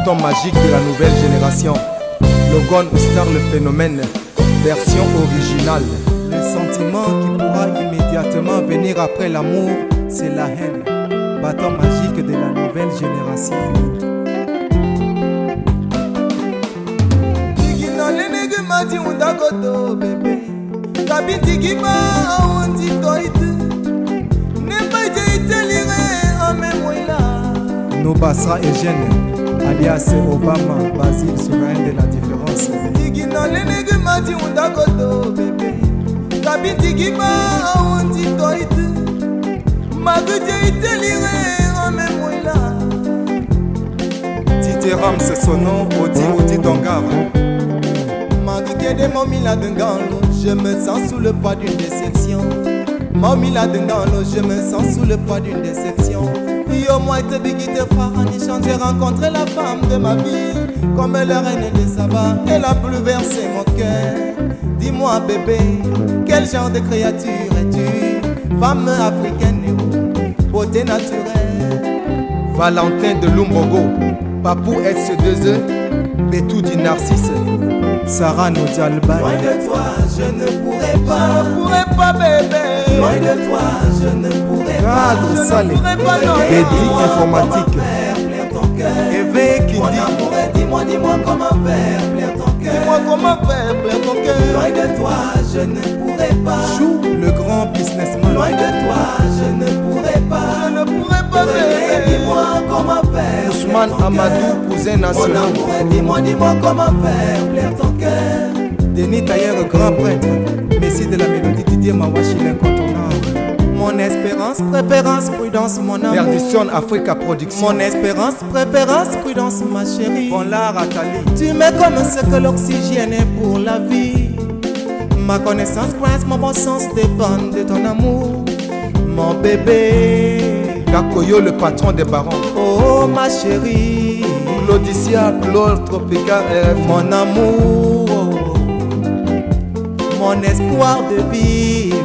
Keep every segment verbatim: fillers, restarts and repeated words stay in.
bâton magique de la nouvelle génération. Logan Star le phénomène, version originale. Le sentiment qui pourra immédiatement venir après l'amour, c'est la haine. Bâton magique de la nouvelle génération. Mati undakoto bébé Kabiti kiba awanti toite Nemba itelire ame moila Nobasra Eugène alias Obama Basile souverain de la différence. Digina lenege mati undakoto bébé Kabiti kiba awanti toite Magute itelire ame moila Tite Ram c'est son nom, Odi Odi Dongar. De Momila Dengalo, je me sens sous le poids d'une déception. Momila Dengalo, je me sens sous le poids d'une déception. Yo moi te bigite farani chante, j'ai rencontré la femme de ma vie. Comme la reine de Saba, elle a bouleversé mon cœur. Dis-moi bébé, quel genre de créature es-tu? Femme africaine et beauté naturelle. Valentin de Lumbogo, Papou S deux E, Bétou du Narcisse. Sarah Nodjalba. Loin de toi, je ne pourrais pas. Je ne pourrais pas, bébé. Loin de toi, je ne pourrais pas. Cadre salé. Bédi informatique. Éveil qui dit. Mon amour, dis-moi, dis-moi comment faire plaire ton cœur. Dis-moi comment faire plaire ton cœur. Loin de toi, je ne pourrais pas. Chou, le grand businessman. Loin de toi, je ne pourrais pas. Je ne pourrais pas, bébé. Dis-moi comment faire. Ousmane Amadou, cousin national. Mon amour, dis-moi, dis-moi comment faire plaire ton cœur. Denis Tailleur, grand prêtre. Messie de la mélodie, Didier Mawashi, l'incontournable. Mon espérance, préférence, prudence, mon amour. Perdition Africa Production. Mon espérance, préférence, prudence, ma chérie. Bon l'art Atali. Tu m'es comme ce que l'oxygène est pour la vie. Ma connaissance, prince, mon bon sens dépend de ton amour. Mon bébé Gakoyo, le patron des barons. Oh ma chérie Claudicia, Claude Tropica F. Mon amour, mon espoir de vivre.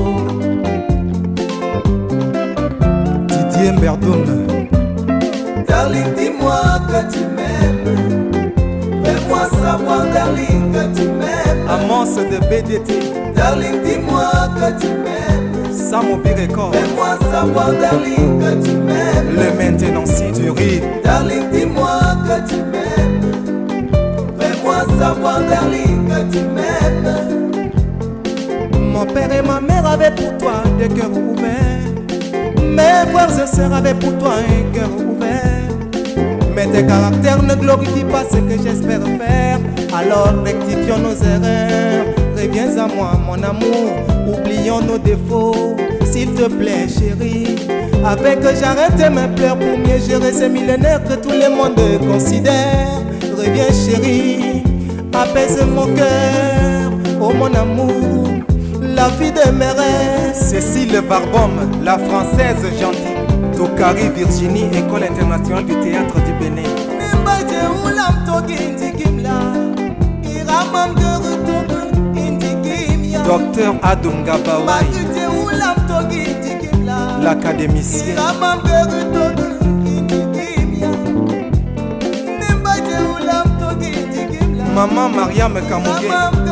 Didier Mberdoum. Darling, dis-moi que tu m'aimes. Fais-moi savoir, darling, que tu m'aimes. Amance de B D T. Darling, dis-moi que tu m'aimes. Samobi Record. Fais-moi savoir, darling, que tu m'aimes. Le maintenancier du rythme. Darling, dis-moi que tu m'aimes. Fais-moi savoir, darling, que tu m'aimes. Mon père et ma mère avaient pour toi des cœurs ouverts. Mes frères et sœurs avaient pour toi un cœur ouvert. Mais tes caractères ne glorifient pas ce que j'espère faire. Alors rectifions nos erreurs. Reviens à moi mon amour. Oublions nos défauts. S'il te plaît chérie. Avec que j'arrête mes pleurs pour mieux gérer ces millénaires que tout le monde considère. Reviens chérie. Apaise mon cœur. Oh mon amour. La vie de mes rêves. Cécile Barbom, la française gentille. Tokari Virginie, école internationale du théâtre du Bénin. Docteur Adom Gabaouai, l'académicien. Maman Mariam Kamougué.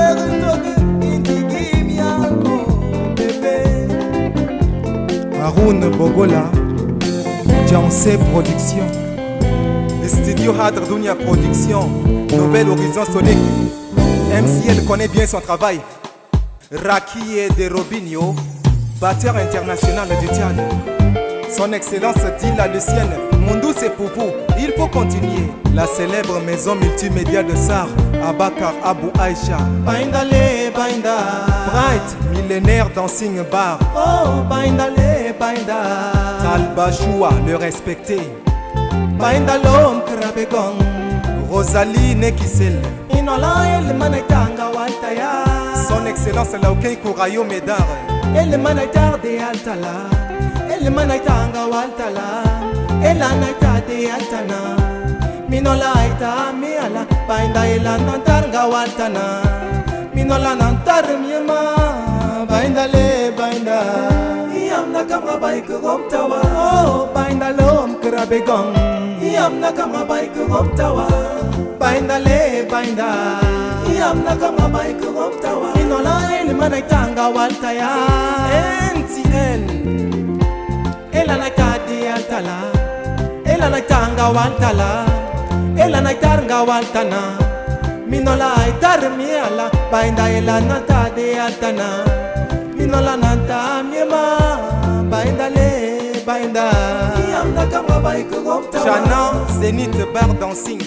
Haroun Bogola, Jansé Production. Le studio Hadr Dunia Production, Nouvel Horizon Sonic. M C L connaît bien son travail. Raki et de Robinho, batteur international du Tchad. Son excellence dit la Lucienne, Mundou c'est pour vous, il faut continuer. La célèbre maison multimédia de Sar, Abakar Abou Aïcha. Baindale, Bainda. Bright, millénaire dancing bar. Oh, Baindale, Bainda. Talbachoua, le respecté. Baindalom, Krabegong. Rosalie Nekisel. Inola, el manetanga, Waltaya. Son excellence Laukei Kourayo Médard. El manetar de Altala. El manetanga, Waltala. El anaita de Altana. Minola ita miala. Bainda el anantanga, Waltana. Minola nantar miema. Baindale, Bainda. Yam na kamra baik romtawa. Oh, Baindalom, Krabegong. Yamna kama bike romtawa Bainda le bainda Yamna kama bike romtawa Inola el manaitanga waltaya N T L Ela naitadi altala Ela naitanga waltala Ela naitanga waltana Minola aitar miala Bainda ela natadi altana Minola nata miema Bainda le bainda Yamna kama bike romtawa Chana Zénith Bar Dancing.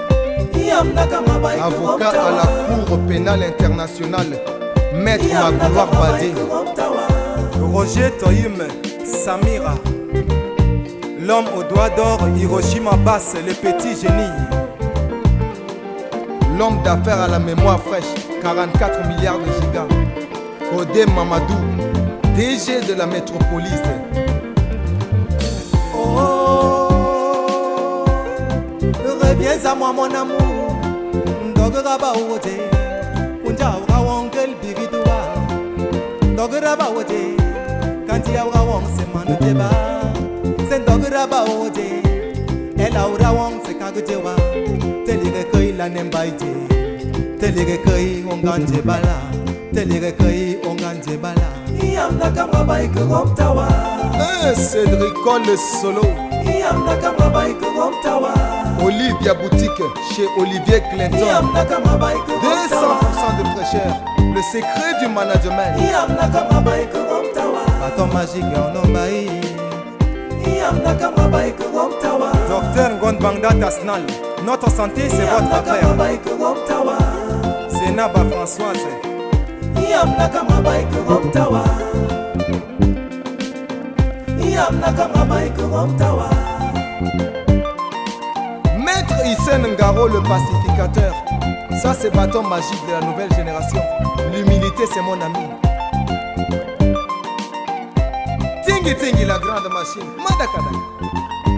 Avocat à la Cour pénale internationale, Maître Magouloir Badé. Roger Toyum Samira. L'homme au doigt d'or, Hiroshima Bass, le petit génie. L'homme d'affaires à la mémoire fraîche, quarante-quatre milliards de gigas. Kodé Mamadou, D G de la métropolis. Oh, reviens à moi mon amour. Ndogaba wote, kunja uga wongel bigidwa. Ndogaba wote, kanti ya uga wong se manu jeba. Sen ndogaba wote, ela uga wong se kagujewa. Telige koi la nembaije, telige koi onganje bala, telige koi onganje bala. Yamna kama bike romtawa Un Cédricon le solo. Yamna kama bike romtawa Olivia Boutique chez Olivier Clinton. Yamna kama bike deux cents romtawa pour cent de fraîcheur. Le secret du management. Yamna kama bike romtawa Bâton magique en ombaï. Yamna kama bike romtawa Docteur Ngondbangda Tasnal. Notre santé, c'est votre Yamna kama affaire. bike romtawa Zénaba Françoise. Yamna kama bike romtawa Yamna kama bike romtawa Maître Hissène Ngaro le pacificateur. Ça c'est bâton magique de la nouvelle génération. L'humilité c'est mon ami. Tingi Tingi la grande machine. Madakada.